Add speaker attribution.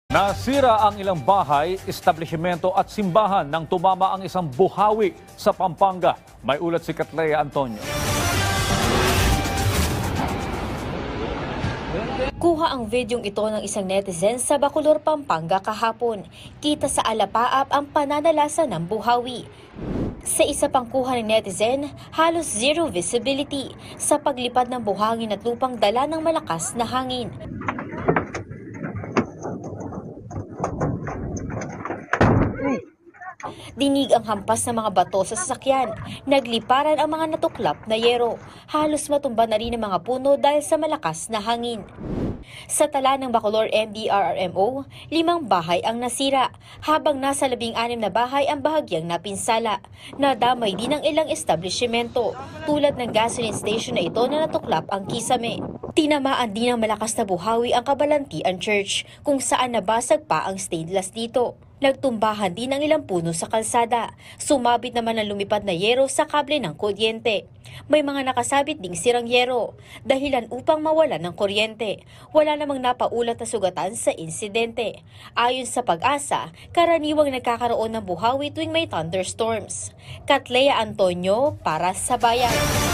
Speaker 1: Nasira ang ilang bahay, establishmento at simbahan nang tumama ang isang buhawi sa Pampanga. May ulat si Catlea Antonio.
Speaker 2: Kuha ang videong ito ng isang netizen sa Bacolor, Pampanga kahapon. Kita sa alapaap ang pananalasa ng buhawi. Sa isa pang kuha ng netizen, halos zero visibility sa paglipad ng buhangin at lupang dala ng malakas na hangin. Dinig ang hampas ng mga bato sa sasakyan. Nagliparan ang mga natuklap na yero. Halos matumba na rin ang mga puno dahil sa malakas na hangin. Sa tala ng Bacolor MDRRMO, 5 bahay ang nasira, habang nasa 16 na bahay ang bahagyang napinsala. Nadamay din ang ilang establishmento, tulad ng gasoline station na ito na natuklap ang kisame. Tinamaan din ng malakas na buhawi ang Kabalantian Church, kung saan nabasag pa ang stainless dito. Nagtumbahan din ang ilang puno sa kalsada. Sumabit naman ang lumipad na yero sa kable ng kuryente. May mga nakasabit ding sirang yero, dahilan upang mawalan ng kuryente. Wala namang napaulat na sugatan sa insidente. Ayon sa Pag-asa, karaniwang nagkakaroon ng buhawi tuwing may thunderstorms. Catlea Antonio para sa Bayan.